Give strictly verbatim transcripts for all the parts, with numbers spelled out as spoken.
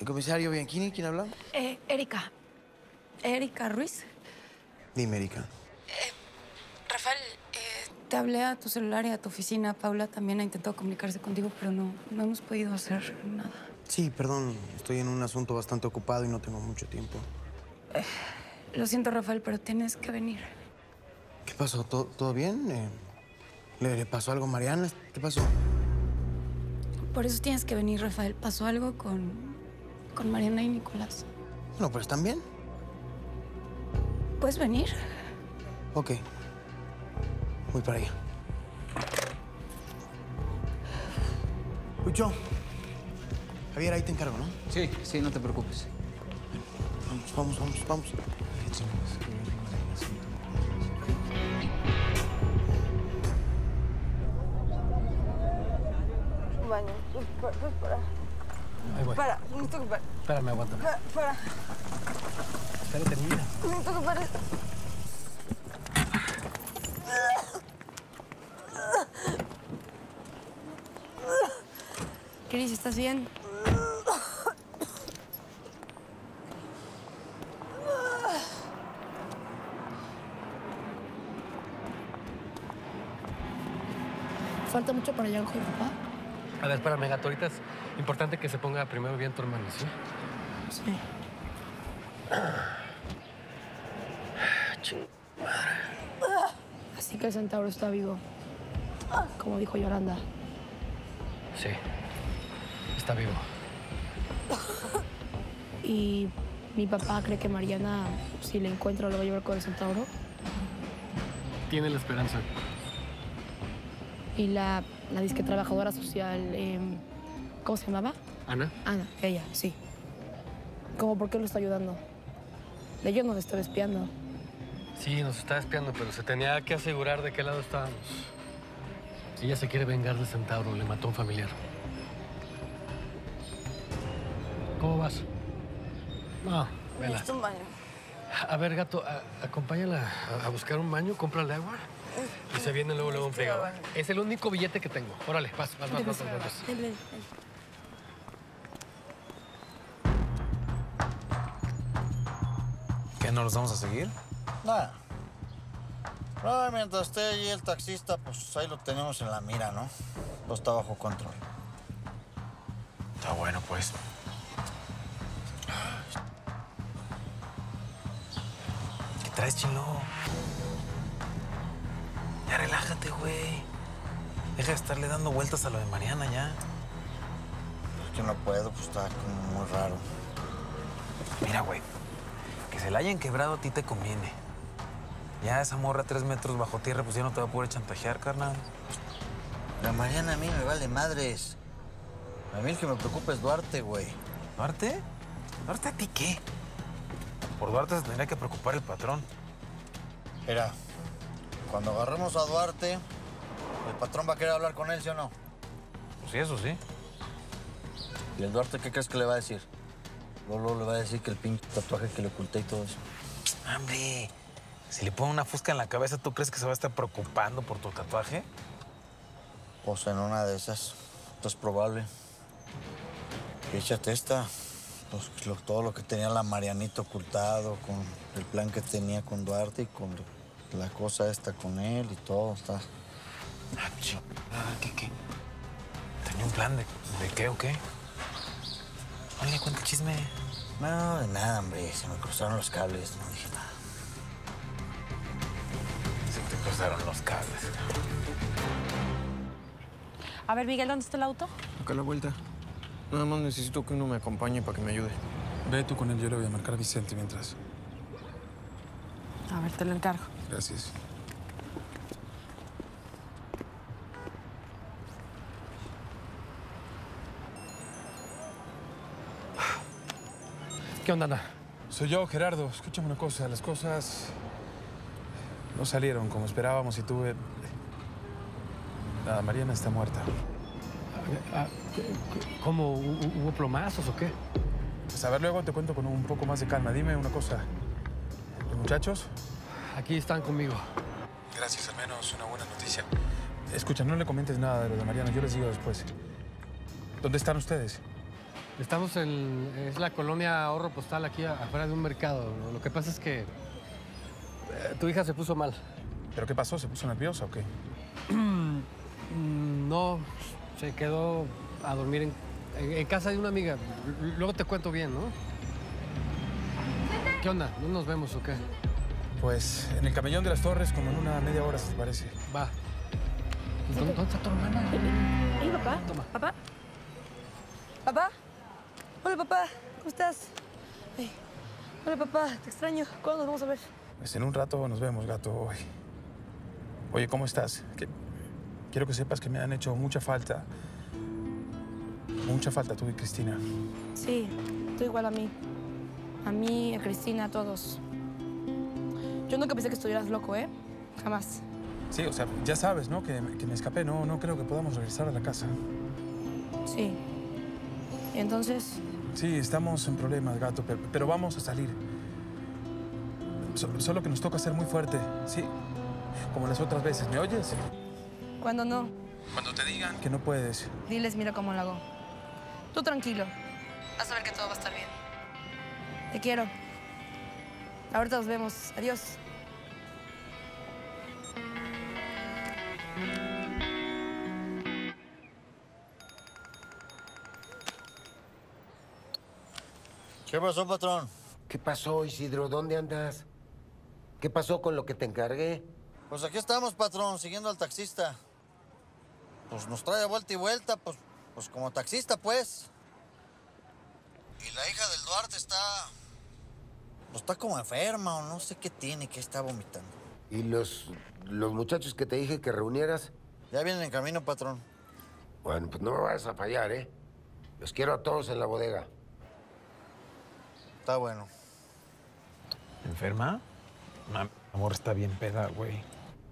¿El comisario Bianchini? ¿Quién habla? Eh, Erika. Erika Ruiz. Dime, Erika. Eh, Rafael, eh, te hablé a tu celular y a tu oficina. Paula también ha intentado comunicarse contigo, pero no, no hemos podido hacer nada. Sí, perdón. Estoy en un asunto bastante ocupado y no tengo mucho tiempo. Eh, lo siento, Rafael, pero tienes que venir. ¿Qué pasó? ¿Todo, todo bien? Eh, ¿le, ¿Le pasó algo a Mariana? ¿Qué pasó? Por eso tienes que venir, Rafael. Pasó algo con, con Mariana y Nicolás. No, pero ¿están bien? ¿Puedes venir? Ok. Voy para allá. Lucho. Javier, ahí te encargo, ¿no? Sí, sí, no te preocupes. Vamos, vamos, vamos, vamos. Baño. Pues, pues, para. Ahí voy. Para, necesito que pare. Espérame, aguanta. Para, para. Espérate, niña. Necesito que pare. Cris, ¿estás bien? ¿Falta mucho para llegar con mi papá? A ver, espérame, gato. Ahorita es importante que se ponga primero bien tu hermano, ¿sí? Sí. Ching. Así que el centauro está vivo, como dijo Yolanda. Sí. Está vivo. Y mi papá cree que Mariana, si la encuentra, lo va a llevar con el centauro. Tiene la esperanza. Y la, la disque trabajadora social, eh, ¿cómo se llamaba? ¿Ana? Ana, ella, sí. ¿Cómo por qué lo está ayudando? Ellos nos están espiando. Sí, nos está espiando, pero se tenía que asegurar de qué lado estábamos. Si ella se quiere vengar del centauro, le mató a un familiar. ¿Cómo vas? No, vela. Necesito un baño. A ver, gato, a- acompáñala a, a buscar un baño, cómprale agua y se viene luego, luego un fregado. Es el único billete que tengo. Órale, vas, vas, vas, vas, vas, vas. Ven, ven, ven. ¿Qué, no los vamos a seguir? Nada. No, mientras esté ahí el taxista, pues ahí lo tenemos en la mira, ¿no? Todo está bajo control. Está bueno, pues. ¿Qué traes, Chilo? Ya relájate, güey. Deja de estarle dando vueltas a lo de Mariana ya. Es que no puedo, pues está como muy raro. Mira, güey, que se la hayan quebrado a ti te conviene. Ya esa morra tres metros bajo tierra, pues ya no te va a poder chantajear, carnal. La Mariana a mí me vale madres. A mí el que me preocupa es Duarte, güey. ¿Duarte? ¿Duarte a ti qué? Por Duarte se tendría que preocupar el patrón. Mira, cuando agarremos a Duarte, el patrón va a querer hablar con él, ¿sí o no? Pues sí, eso sí. ¿Y el Duarte qué crees que le va a decir? Lolo le va a decir que el pinche tatuaje que le oculté y todo eso. Hombre, si le pone una fusca en la cabeza, ¿tú crees que se va a estar preocupando por tu tatuaje? Pues en una de esas, esto es probable. Y échate esta, pues, lo- todo lo que tenía la Marianita ocultado, con el plan que tenía con Duarte y con la cosa esta con él y todo, está... Ah, ching. Ah, ¿qué, qué? ¿Tenía un plan de, de qué o qué? Oye, cuenta chisme. No, de nada, hombre, se me cruzaron los cables, no dije nada. Se te cruzaron los cables. A ver, Miguel, ¿dónde está el auto? Acá a la vuelta. Nada más necesito que uno me acompañe para que me ayude. Ve tú con él, yo le voy a marcar a Vicente mientras. A ver, te lo encargo. Gracias. ¿Qué onda, Ana? Soy yo, Gerardo. Escúchame una cosa. Las cosas no salieron como esperábamos y tuve... Nada, Mariana está muerta. Ah, ¿Cómo? ¿Hu- ¿Hubo plomazos o qué? Pues a ver, luego te cuento con un poco más de calma. Dime una cosa. ¿Los muchachos? Aquí están conmigo. Gracias, al menos una buena noticia. Escucha, no le comentes nada de lo de Mariana. Yo les digo después. ¿Dónde están ustedes? Estamos en... es la colonia Ahorro Postal aquí afuera de un mercado. Lo que pasa es que eh, tu hija se puso mal. ¿Pero qué pasó? ¿Se puso nerviosa o qué? No, se quedó a dormir en, en, en casa de una amiga. Luego te cuento bien, ¿no? ¿Qué onda? ¿No nos vemos o qué? Pues en el Camellón de las Torres, como en una media hora, si te parece. Va. ¿Dónde, ¿Dónde está tu hermana? Hey, papá. Toma. ¿Papá? ¿Papá? Hola, papá. ¿Cómo estás? Hey. Hola, papá. Te extraño. ¿Cuándo nos vamos a ver? Pues en un rato nos vemos, gato. Oye, Oye ¿cómo estás? Que... Quiero que sepas que me han hecho mucha falta. Mucha falta tú y Cristina. Sí, tú igual a mí. A mí, a Cristina, a todos. Yo nunca pensé que estuvieras loco, ¿eh? Jamás. Sí, o sea, ya sabes, ¿no? Que, que me escapé. No, no creo que podamos regresar a la casa. Sí. ¿Y entonces? Sí, estamos en problemas, gato, pero, pero vamos a salir. So, solo que nos toca ser muy fuerte, sí. Como las otras veces, ¿me oyes? ¿Cuándo no? Cuando te digan que no puedes. Diles, mira cómo lo hago. Tú tranquilo. Vas a ver que todo va a estar bien. Te quiero. Ahorita nos vemos. Adiós. ¿Qué pasó, patrón? ¿Qué pasó, Isidro? ¿Dónde andas? ¿Qué pasó con lo que te encargué? Pues aquí estamos, patrón, siguiendo al taxista. Pues nos trae vuelta y vuelta, pues, pues como taxista, pues. Y la hija del Duarte está... Pues está como enferma o no sé qué tiene, que está vomitando. ¿Y los, los muchachos que te dije que reunieras? Ya vienen en camino, patrón. Bueno, pues no me vayas a fallar, ¿eh? Los quiero a todos en la bodega. Está bueno. ¿Enferma? Mi amor está bien peda, güey.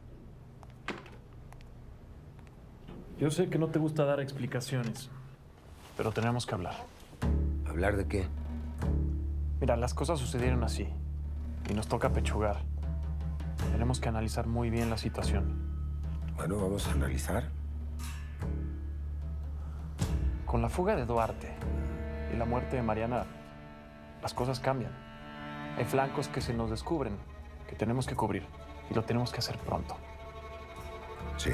Yo sé que no te gusta dar explicaciones, pero tenemos que hablar. ¿Hablar de qué? Mira, las cosas sucedieron así y nos toca pechugar. Tenemos que analizar muy bien la situación. Bueno, vamos a analizar. Con la fuga de Duarte y la muerte de Mariana, las cosas cambian. Hay flancos que se nos descubren, que tenemos que cubrir y lo tenemos que hacer pronto. Sí.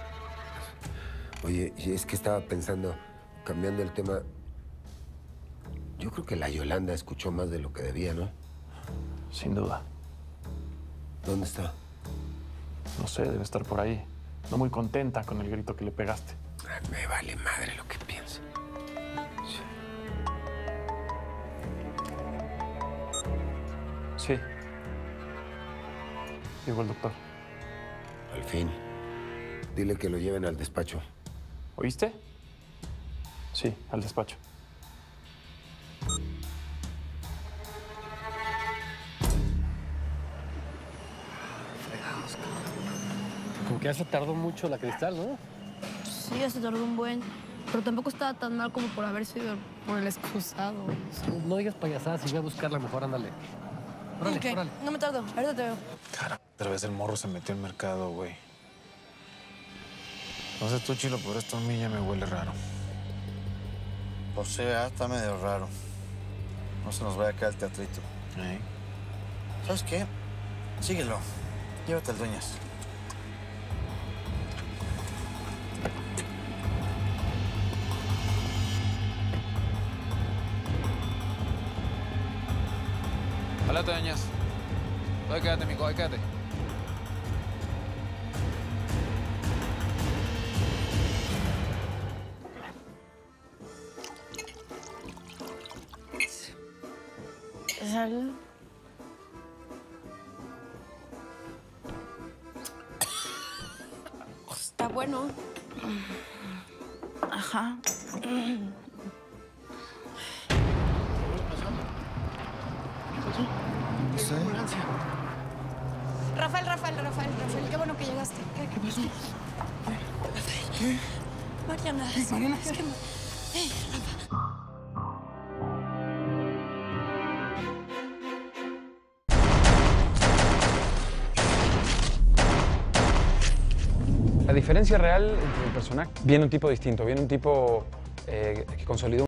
Oye, y es que estaba pensando, cambiando el tema, yo creo que la Yolanda escuchó más de lo que debía, ¿no? Sin duda. ¿Dónde está? No sé, debe estar por ahí. No muy contenta con el grito que le pegaste. Ay, me vale madre lo que piensa. Sí. Llegó el doctor. Al fin. Dile que lo lleven al despacho. ¿Oíste? Sí, al despacho. Como que ya se tardó mucho la Cristal, ¿no? Sí, ya se tardó un buen. Pero tampoco estaba tan mal como por haber sido por el excusado. No digas payasadas y ve a buscarla mejor, ándale. Órale, Ok, órale. no me tardo. Ahorita te veo. Cara, otra vez el morro se metió al mercado, güey. No sé tú, Chilo, pero esto a mí ya me huele raro. Pues sí, ah, está medio raro. No se nos vaya a caer el teatrito. ¿Eh? ¿Sabes qué? Síguelo. Llévate al Dueñas. Hola, Dueñas. Ahí quédate, mijo, ahí quédate. Salud. Está bueno. Ajá. No sé. Rafael, Rafael, Rafael, Rafael, qué bueno que llegaste. ¿Qué, qué pasó? ¿Qué? Mariana. Mariana, es que... Hey, Rafa. La diferencia real entre el personaje, viene un tipo distinto, viene un tipo eh, que consolidó